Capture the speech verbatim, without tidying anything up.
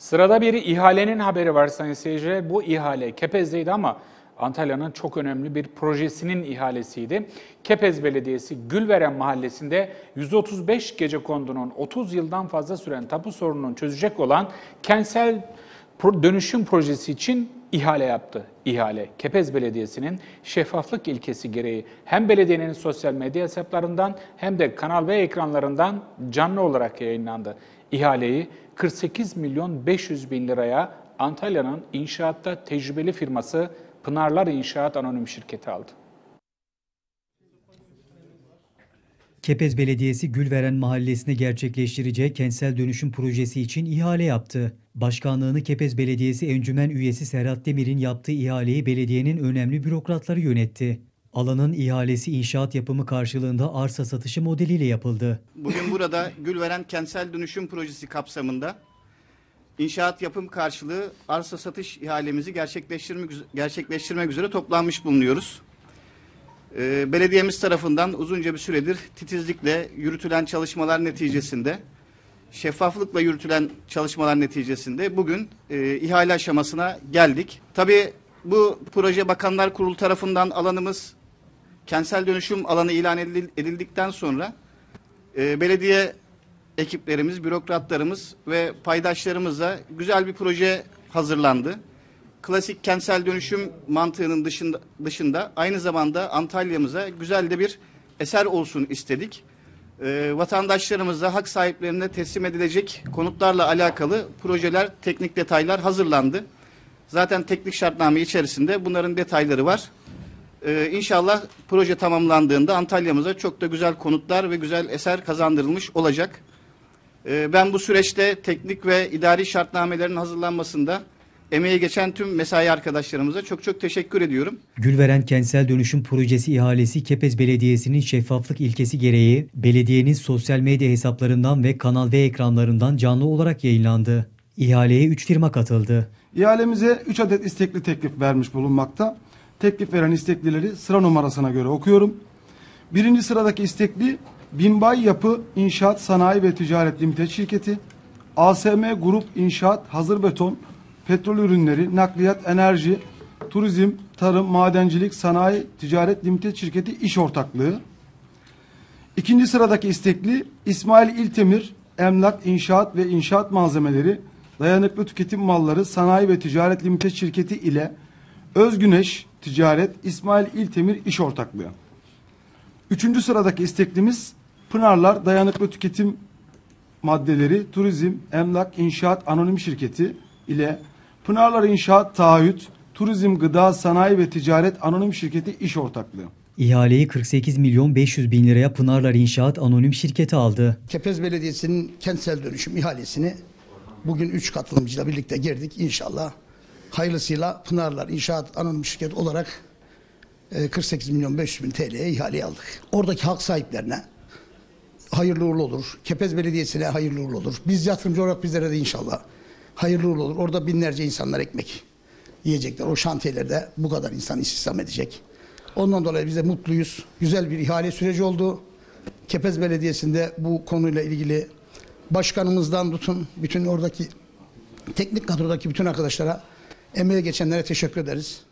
Sırada bir ihalenin haberi var sayın seyirciler. Bu ihale Kepez'deydi ama Antalya'nın çok önemli bir projesinin ihalesiydi. Kepez Belediyesi Gülveren Mahallesi'nde yüz otuz beş gecekondu'nun otuz yıldan fazla süren tapu sorununu çözecek olan kentsel dönüşüm projesi için ihale yaptı. İhale, Kepez Belediyesi'nin şeffaflık ilkesi gereği hem belediyenin sosyal medya hesaplarından hem de Kanal V ekranlarından canlı olarak yayınlandı. İhaleyi kırk sekiz milyon beş yüz bin liraya Antalya'nın inşaatta tecrübeli firması Pınarlar İnşaat Anonim Şirketi aldı. Kepez Belediyesi Gülveren Mahallesi'ne gerçekleştireceği kentsel dönüşüm projesi için ihale yaptı. Başkanlığını Kepez Belediyesi Encümen üyesi Serhat Demir'in yaptığı ihaleyi belediyenin önemli bürokratları yönetti. Alanın ihalesi inşaat yapımı karşılığında arsa satışı modeliyle yapıldı. Bugün burada Gülveren Kentsel Dönüşüm Projesi kapsamında inşaat yapım karşılığı arsa satış ihalemizi gerçekleştirmek, gerçekleştirmek üzere toplanmış bulunuyoruz. Ee, belediyemiz tarafından uzunca bir süredir titizlikle yürütülen çalışmalar neticesinde, şeffaflıkla yürütülen çalışmalar neticesinde bugün e, ihale aşamasına geldik. Tabii bu proje Bakanlar Kurulu tarafından alanımız kentsel dönüşüm alanı ilan edildikten sonra e, belediye ekiplerimiz, bürokratlarımız ve paydaşlarımızla güzel bir proje hazırlandı. Klasik kentsel dönüşüm mantığının dışında, dışında aynı zamanda Antalya'mıza güzel de bir eser olsun istedik. E, vatandaşlarımıza hak sahiplerine teslim edilecek konutlarla alakalı projeler, teknik detaylar hazırlandı. Zaten teknik şartname içerisinde bunların detayları var. Ee, İnşallah proje tamamlandığında Antalya'mıza çok da güzel konutlar ve güzel eser kazandırılmış olacak. Ee, ben bu süreçte teknik ve idari şartnamelerin hazırlanmasında emeği geçen tüm mesai arkadaşlarımıza çok çok teşekkür ediyorum. Gülveren Kentsel Dönüşüm Projesi ihalesi Kepez Belediyesi'nin şeffaflık ilkesi gereği belediyenin sosyal medya hesaplarından ve Kanal V ekranlarından canlı olarak yayınlandı. İhaleye üç firma katıldı. İhalemize üç adet istekli teklif vermiş bulunmakta. Teklif veren isteklileri sıra numarasına göre okuyorum. Birinci sıradaki istekli Binbay Yapı İnşaat Sanayi ve Ticaret Limited Şirketi, A S M Grup İnşaat Hazır Beton, Petrol Ürünleri, Nakliyat, Enerji, Turizm, Tarım, Madencilik, Sanayi, Ticaret Limited Şirketi İş Ortaklığı. İkinci sıradaki istekli İsmail İltemir Emlak İnşaat ve İnşaat Malzemeleri, Dayanıklı Tüketim Malları Sanayi ve Ticaret Limited Şirketi ile Özgüneş Ticaret İsmail İltemir İş Ortaklığı. Üçüncü sıradaki isteklimiz Pınarlar Dayanıklı Tüketim Maddeleri Turizm Emlak İnşaat Anonim Şirketi ile Pınarlar İnşaat Taahhüt Turizm Gıda Sanayi ve Ticaret Anonim Şirketi İş Ortaklığı. İhaleyi kırk sekiz milyon beş yüz bin liraya Pınarlar İnşaat Anonim Şirketi aldı. Kepez Belediyesi'nin kentsel dönüşüm ihalesini bugün üç katılımcıyla birlikte girdik. İnşallah hayırlısıyla Pınarlar İnşaat Anonim Şirketi olarak kırk sekiz milyon beş yüz bin T L'ye ihaleyi aldık. Oradaki hak sahiplerine hayırlı uğurlu olur. Kepez Belediyesi'ne hayırlı uğurlu olur. Biz yatırımcı olarak bizlere de inşallah hayırlı uğurlu olur. Orada binlerce insanlar ekmek yiyecekler. O şantiyelerde bu kadar insan istihdam edecek. Ondan dolayı biz de mutluyuz. Güzel bir ihale süreci oldu. Kepez Belediyesi'nde bu konuyla ilgili başkanımızdan tutun bütün oradaki teknik kadrodaki bütün arkadaşlara, emeğe geçenlere teşekkür ederiz.